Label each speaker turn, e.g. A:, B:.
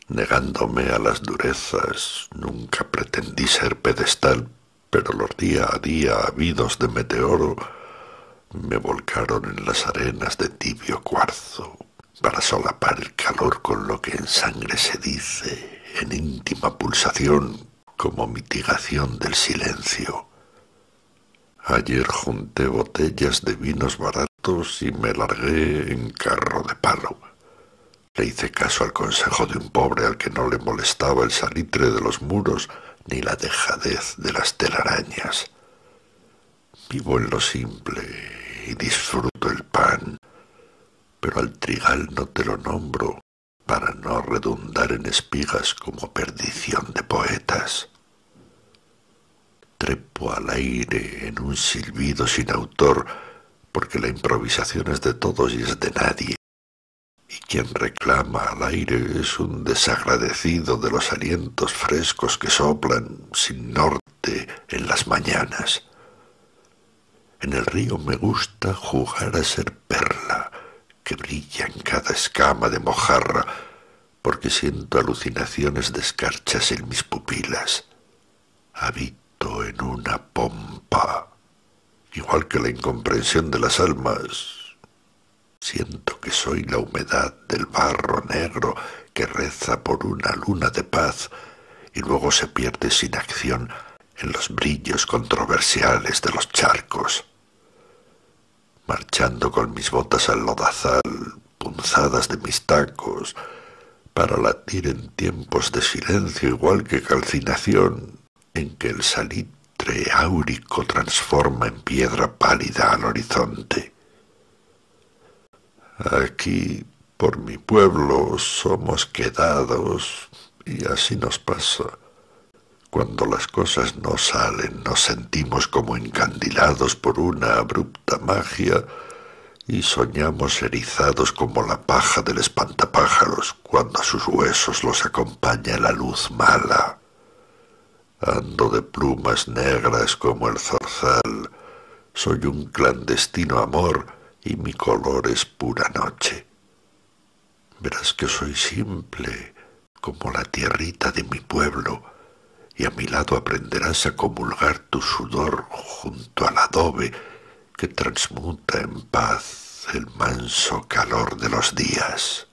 A: Negándome a las durezas, nunca pretendí ser pedestal, pero los día a día habidos de meteoro me volcaron en las arenas de tibio cuarzo, para solapar el calor con lo que en sangre se dice, en íntima pulsación, como mitigación del silencio. Ayer junté botellas de vinos baratos y me largué en carro de palo. Le hice caso al consejo de un pobre al que no le molestaba el salitre de los muros ni la dejadez de las telarañas. Vivo en lo simple y disfruto el pan, pero al trigal no te lo nombro para no redundar en espigas como perdición de poetas. Trepo al aire en un silbido sin autor, porque la improvisación es de todos y es de nadie, y quien reclama al aire es un desagradecido de los alientos frescos que soplan sin norte en las mañanas. En el río me gusta jugar a ser perla, que brilla en cada escama de mojarra, porque siento alucinaciones de escarchas en mis pupilas. Habito en una pompa, igual que la incomprensión de las almas. Siento que soy la humedad del barro negro que reza por una luna de paz y luego se pierde sin acción en los brillos controversiales de los charcos. Marchando con mis botas al lodazal, punzadas de mis tacos, para latir en tiempos de silencio igual que calcinación, en que el salitre áurico transforma en piedra pálida al horizonte. Aquí, por mi pueblo, somos quedados, y así nos pasa. Cuando las cosas no salen, nos sentimos como encandilados por una abrupta magia y soñamos erizados como la paja del espantapájaros cuando a sus huesos los acompaña la luz mala. Ando de plumas negras como el zorzal, soy un clandestino amor y mi color es pura noche. Verás que soy simple como la tierrita de mi pueblo, y a mi lado aprenderás a comulgar tu sudor junto al adobe que transmuta en paz el manso calor de los días.